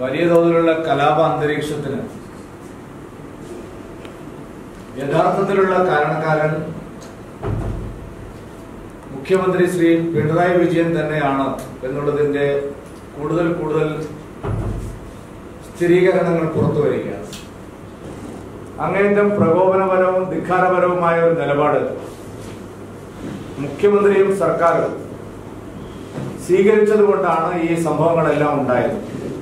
വലിയ തോതിലുള്ള കലാപ അന്തരീക്ഷത്തിന് യഥാർത്ഥത്തിലുള്ള കാരണക്കാരൻ മുഖ്യമന്ത്രി ശ്രീ പിണറായി വിജയൻ തന്നെയാണ് എന്നുള്ളതിന്റെ കൂടുതൽ സ്ഥിരീകരണങ്ങൾ പുറത്തു വരികയാണ്. അങ്ങേയറ്റം പ്രകോപനപരവും ധിക്കാരപരവുമായ ഒരു നിലപാട് മുഖ്യമന്ത്രിയും സർക്കാരും സ്വീകരിച്ചതുകൊണ്ടാണ് ഈ സംഭവങ്ങളെല്ലാം ഉണ്ടായത്.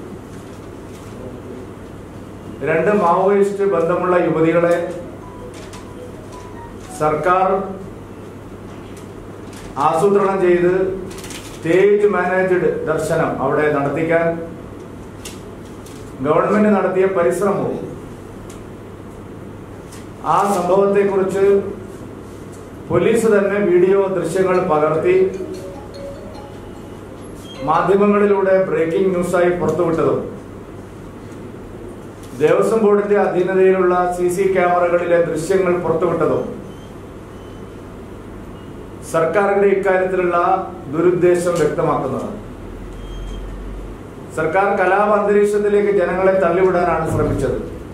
2 മാവോയിസ്റ്റ് ബന്ധമുള്ള യുവതികളെ സർക്കാർ ആസൂത്രണം ചെയ്ത് സ്റ്റേജ് മാനേജ്ഡ് ദർശനം അവിടെ നടത്തിക്കാൻ ഗവൺമെന്റ് നടത്തിയ പരിശ്രമവും ആ സംഭവത്തെക്കുറിച്ച് പോലീസ് തന്നെ വീഡിയോ ദൃശ്യങ്ങൾ പകർത്തി മാധ്യമങ്ങളിലൂടെ ബ്രേക്കിംഗ് ന്യൂസായി പുറത്തുവിട്ടതും ദേവസ്വം ബോർഡിന്റെ അധീനതയിലുള്ള CC ക്യാമറകളിലെ ദൃശ്യങ്ങൾ പുറത്തുവിട്ടതും സർക്കാരിന്റെ ഇക്കാര്യത്തിലുള്ള ദുരുദ്ദേശം വ്യക്തമാക്കുന്നതാണ്. സർക്കാർ കലാപ അന്തരീക്ഷത്തിലേക്ക് ജനങ്ങളെ തള്ളിവിടാനാണ് ശ്രമിച്ചത്.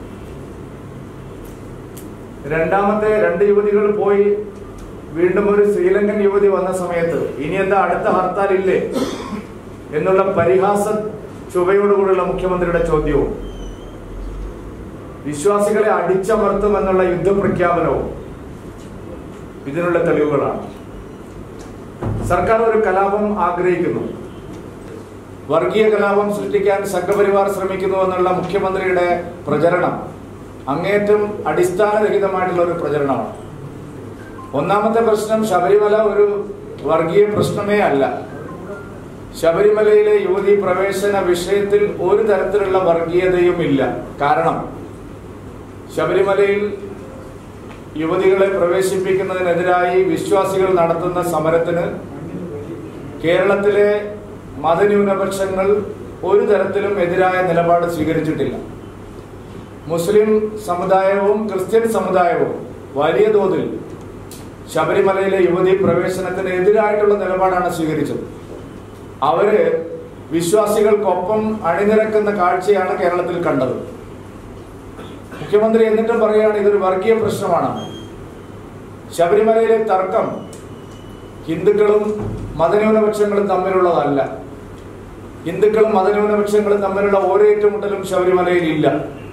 രണ്ടാമത്തെ 2 യുവതികൾ പോയി വീണ്ടും ഒരു ശ്രീലങ്കൻ യുവതി വന്ന സമയത്ത് ഇനി എന്താ അടുത്ത ഹർത്താൽ ഇല്ലേ എന്നുള്ള പരിഹാസ ചുവയോടുകൂടിയുള്ള മുഖ്യമന്ത്രിയുടെ ചോദ്യവും വിശ്വാസികളെ അടിച്ചമർത്തുമെന്നുള്ള യുദ്ധപ്രഖ്യാപനവും ഇതിനുള്ള തെളിവുകളാണ്. സർക്കാർ ഒരു കലാപം ആഗ്രഹിക്കുന്നു, വർഗീയ കലാപം സൃഷ്ടിക്കാൻ സംഘപരിവാർ ശ്രമിക്കുന്നു എന്നുള്ള മുഖ്യമന്ത്രിയുടെ പ്രചരണം അങ്ങേയറ്റം അടിസ്ഥാനരഹിതമായിട്ടുള്ള ഒരു പ്രചരണമാണ്. ഒന്നാമത്തെ പ്രശ്നം, ശബരിമല ഒരു വർഗീയ പ്രശ്നമേ അല്ല. ശബരിമലയിലെ യുവതി പ്രവേശന വിഷയത്തിൽ ഒരു തരത്തിലുള്ള വർഗീയതയും ഇല്ല. കാരണം ശബരിമലയിൽ യുവതികളെ പ്രവേശിപ്പിക്കുന്നതിനെതിരായി വിശ്വാസികൾ നടത്തുന്ന സമരത്തിന് കേരളത്തിലെ മതന്യൂനപക്ഷങ്ങൾ ഒരു തരത്തിലും എതിരായ നിലപാട് സ്വീകരിച്ചിട്ടില്ല. മുസ്ലിം സമുദായവും ക്രിസ്ത്യൻ സമുദായവും വലിയ തോതിൽ ശബരിമലയിലെ യുവതി പ്രവേശനത്തിന് എതിരായിട്ടുള്ള നിലപാടാണ് സ്വീകരിച്ചത്. അവര് വിശ്വാസികൾക്കൊപ്പം അണിനിരക്കുന്ന കാഴ്ചയാണ് കേരളത്തിൽ കണ്ടത്. മുഖ്യമന്ത്രി എന്നിട്ടും പറയുകയാണ് ഇതൊരു വർഗീയ പ്രശ്നമാണ്. ശബരിമലയിലെ തർക്കം ഹിന്ദുക്കളും മതന്യൂനപക്ഷങ്ങളും തമ്മിലുള്ളതല്ല. ഹിന്ദുക്കളും മതന്യൂനപക്ഷങ്ങളും തമ്മിലുള്ള ഒരേറ്റുമുട്ടലും ശബരിമലയിൽ ഇല്ല.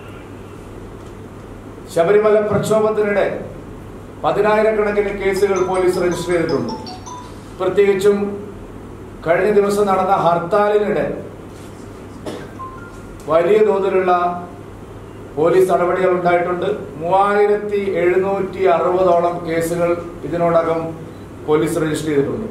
ശബരിമല പ്രക്ഷോഭത്തിനിടെ 10,000-കണക്കിന് കേസുകൾ പോലീസ് രജിസ്റ്റർ ചെയ്തിട്ടുണ്ട്. പ്രത്യേകിച്ചും കഴിഞ്ഞ ദിവസം നടന്ന ഹർത്താലിനിടെ വലിയ തോതിലുള്ള പോലീസ് നടപടികൾ ഉണ്ടായിട്ടുണ്ട്. 3760ഓളം കേസുകൾ ഇതിനോടകം പോലീസ് രജിസ്റ്റർ ചെയ്തിട്ടുണ്ട്.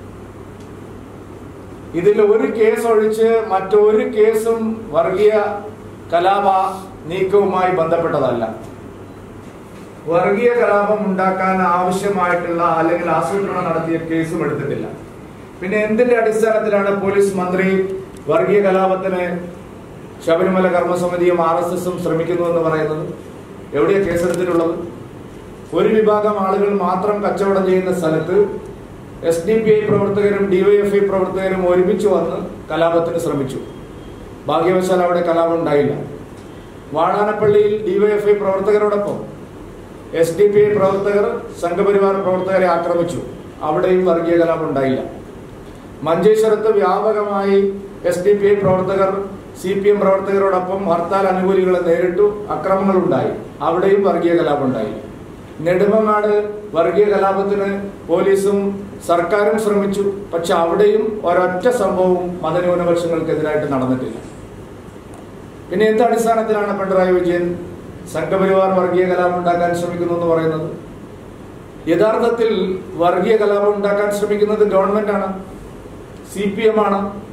ഇതിൽ ഒരു കേസ് ഒഴിച്ച് മറ്റൊരു കേസും വർഗീയ കലാപ നീക്കവുമായി ബന്ധപ്പെട്ടതല്ല. വർഗീയ കലാപം ഉണ്ടാക്കാൻ ആവശ്യമായിട്ടുള്ള അല്ലെങ്കിൽ ആസൂത്രണം നടത്തിയ കേസും എടുത്തിട്ടില്ല. പിന്നെ എന്തിന്റെ അടിസ്ഥാനത്തിലാണ് പോലീസ് മന്ത്രി വർഗീയ കലാപത്തിന് ശബരിമല കർമ്മസമിതിയും RSSും ശ്രമിക്കുന്നു എന്ന് പറയുന്നത്? എവിടെയാ കേസെടുത്തിട്ടുള്ളത്? ഒരു വിഭാഗം ആളുകൾ മാത്രം കച്ചവടം ചെയ്യുന്ന സ്ഥലത്ത് SDPI പ്രവർത്തകരും DYFI പ്രവർത്തകരും ഒരുമിച്ച് വന്ന് കലാപത്തിന് ശ്രമിച്ചു. ഭാഗ്യവശാൽ അവിടെ കലാപം ഉണ്ടായില്ല. വാടാനപ്പള്ളിയിൽ DYFI പ്രവർത്തകരോടൊപ്പം SDPI പ്രവർത്തകർ സംഘപരിവാർ പ്രവർത്തകരെ ആക്രമിച്ചു. അവിടെയും വർഗീയ കലാപം ഉണ്ടായില്ല. മഞ്ചേശ്വരത്ത് വ്യാപകമായി SDPI പ്രവർത്തകർ CPM പ്രവർത്തകരോടൊപ്പം ഹർത്താൽ അനുകൂലികളെ നേരിട്ടു. അക്രമങ്ങൾ ഉണ്ടായി. അവിടെയും വർഗീയ കലാപം ഉണ്ടായില്ല. നെടുമങ്ങാട് വർഗീയ കലാപത്തിന് പോലീസും സർക്കാരും ശ്രമിച്ചു. പക്ഷെ അവിടെയും ഒരൊറ്റ സംഭവവും മതന്യൂനപക്ഷങ്ങൾക്കെതിരായിട്ട് നടന്നിട്ടില്ല. പിന്നെ എന്ത് അടിസ്ഥാനത്തിലാണ് പിണറായി വിജയൻ സംഘപരിവാർ വർഗീയ കലാപം ഉണ്ടാക്കാൻ ശ്രമിക്കുന്നു എന്ന് പറയുന്നത്? യഥാർത്ഥത്തിൽ വർഗീയ കലാപം ഉണ്ടാക്കാൻ ശ്രമിക്കുന്നത് ഗവൺമെന്റാണ്, CPM ആണ്.